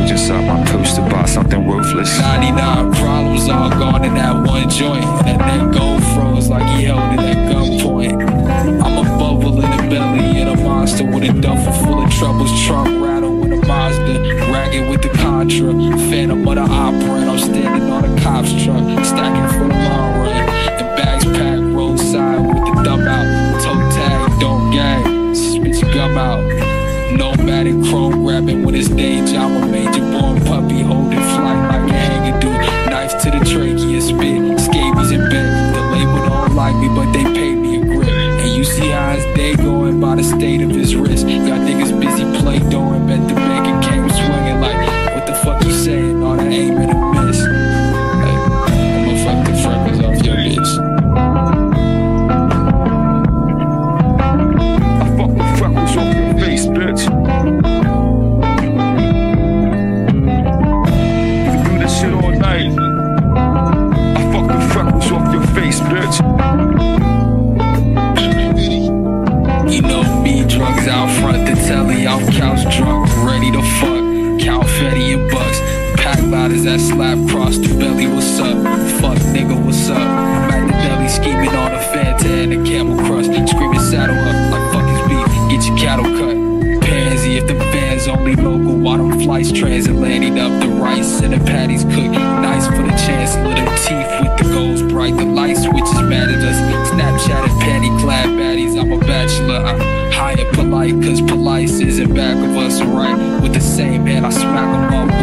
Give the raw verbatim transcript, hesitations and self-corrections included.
page inside my purse to buy something worthless. ninety-nine problems all gone in that one joint. That neck gold froze like he held it at gunpoint. I'm a bubble in the belly of a monster with a duffel full of troubles. Trunk rattle with a Mazda, ragged with the Contra, Phantom of the Opera, and I'm standing on a cop's truck, stacking for the long run. The bags packed roadside with the thumb out. Toe tag, don't gag, spit your gum out. Nomadic chrome grabbing when it's danger. I'm a major born puppy holding flight like a hanging dude. Knife to the trachea, spit, scabies in bed. The label don't like me, but they pay me a grip. And you see how his day going by the state of his wrist. Got niggas busy play doing, bet the bank and came swinging like, what the fuck you saying? All that aim and a miss. Hey, I'ma fuck the freckles off your bitch. I fuck the freckles off your face, bitch. You can do this shit all night. I fuck the freckles off your face, bitch. You know me, drugs out front, the telly off couch drunk, ready to fuck, count Fetty and bucks, pack louders that slap cross the belly, what's up, fuck nigga, what's up, I'm at the deli scheming on a Fanta and a Camel Crush, screaming saddle up like fuck his beef, get your cattle cut, pansy if the fans only local, while them flights transatlantic up, the rice and the patties cook, nice for the chancellor, the teeth with the goals bright, the light switches mad at us, Snapchat and panty clad baddies, I'm a bachelor, I'm high and polite, cause polite isn't back of us, right, with the same hand I smack them up,